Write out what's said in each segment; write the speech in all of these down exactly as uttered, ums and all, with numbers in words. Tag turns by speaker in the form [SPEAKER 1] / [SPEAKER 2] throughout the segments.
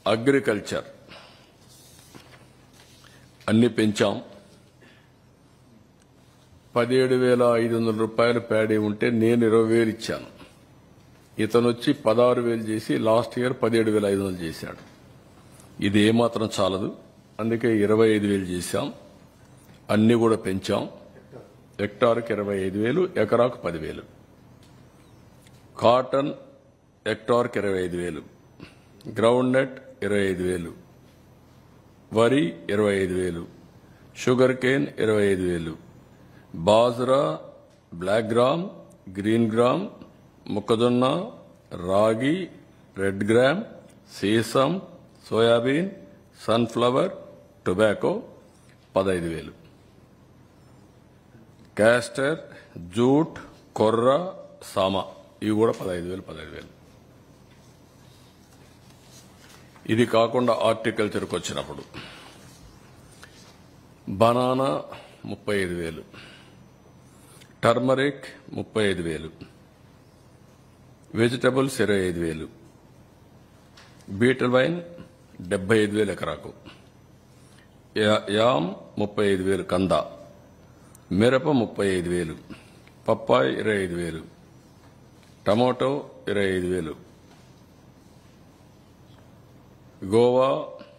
[SPEAKER 1] Agriculture అన్ని పెంచాం. పదిహేడు వేల ఐదు వందల రూపాయలు ప్యాడీ ఉంటే నేను ఇరవై వేలు ఇచ్చాను. ఇతను వచ్చి పదహారు వేలు చేసి లాస్ట్ ఇయర్ పదిహేడు వేల ఐదు వందలు చేశాడు. ఇది ఏమాత్రం చాలదు, అందుకే ఇరవై ఐదు వేలు చేశాం. అన్ని కూడా పెంచాం. హెక్టార్కి ఇరవై ఐదు వేలు, ఎకరాకు పదివేలు. కాటన్ హెక్టార్కి ఇరవై ఐదు వేలు, గ్రౌండ్ నట్ ఇరవై ఐదు వేలు, వరి ఇరవై ఐదు వేలు, షుగర్ కేన్ ఇరవై ఐదు వేలు, bajra, black gram, green gram, మొక్కజొన్న, రాగి, రెడ్ గ్రామ్, సీసం, సోయాబీన్, సన్ఫ్లవర్, టొబాకో పదహైదు వేలు, క్యాస్టర్, జూట్, కొర్ర, సామా ఇవి కూడా పదహైదు వేలు పదహైదు వేలు. ఇది కాకుండా హార్టికల్చర్కి వచ్చినప్పుడు బనానా ముప్పై ఐదు వేలు, టర్మరిక్ ముప్పై ఐదు వేలు, వెజిటబుల్స్ ఇరవై ఐదు వేలు, బీటల్ వైన్ డెబ్బై ఐదు వేలు ఎకరాకు, యామ్ ముప్పై ఐదు వేలు కంద, మిరప ముప్పై ఐదు వేలు, పప్పాయి ఇరవై ఐదు వేలు, టమోటో ఇరవై ఐదు వేలు, గోవా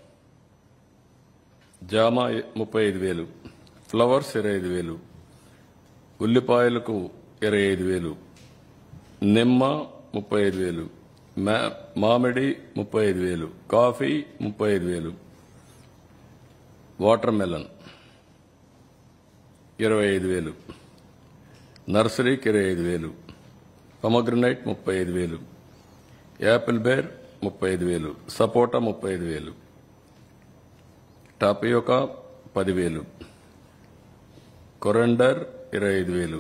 [SPEAKER 1] జామ ముప్పై ఐదు వేలు, ఫ్లవర్స్ ఇరవై ఐదు వేలు, ఉల్లిపాయలకు ఇరవై ఐదు వేలు, నిమ్మ ముప్పై ఐదు వేలు, మామిడి ముప్పై ఐదు వేలు, కాఫీ ముప్పై ఐదు వేలు, వాటర్ మెలన్ ఇరవై ఐదు వేలు, నర్సరీకి ఇరవై ఐదు వేలు, పొమగ్రనైట్ ముప్పై ఐదు వేలు, యాపిల్ బేర్ ముప్పై ఐదు వేలు, సపోటా ముప్పై ఐదు వేలు, టాపియోకా పదివేలు, కొరండర్ ఇరవై ఐదు వేలు,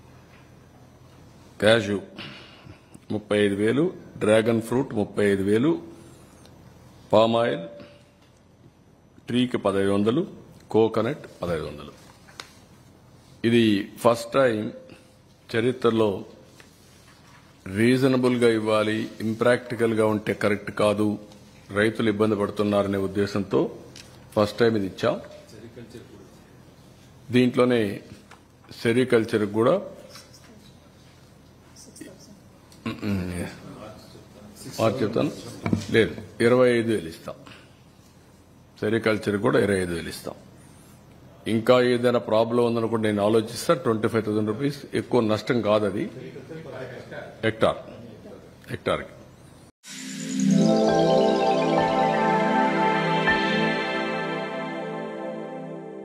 [SPEAKER 1] క్యాషు ముప్పై ఐదు వేలు, డ్రాగన్ ఫ్రూట్ ముప్పై ఐదు వేలు, పామాయిల్ ట్రీకి పదహైదు వందలు, కోకోనట్ పదహైదు వందలు. ఇది ఫస్ట్ టైం చరిత్రలో రీజనబుల్ గా ఇవ్వాలి, ఇంప్రాక్టికల్ గా ఉంటే కరెక్ట్ కాదు, రైతులు ఇబ్బంది పడుతున్నారనే ఉద్దేశంతో ఫస్ట్ టైం ఇది ఇచ్చాం. దీంట్లోనే సెరికల్చర్ కూడా చెప్తాను లేదు ఇరవై ఐదు వేలు ఇస్తాం. సెరికల్చర్ కూడా ఇరవై ఐదు వేలు ఇస్తాం. ఇంకా ఏదైనా ప్రాబ్లం ఉందనుకుంటే నేను ఆలోచిస్తా. ట్వంటీ ఫైవ్ థౌసండ్ రూపీస్ ఎక్కువ నష్టం కాదు, అది హెక్టార్ హెక్టార్కి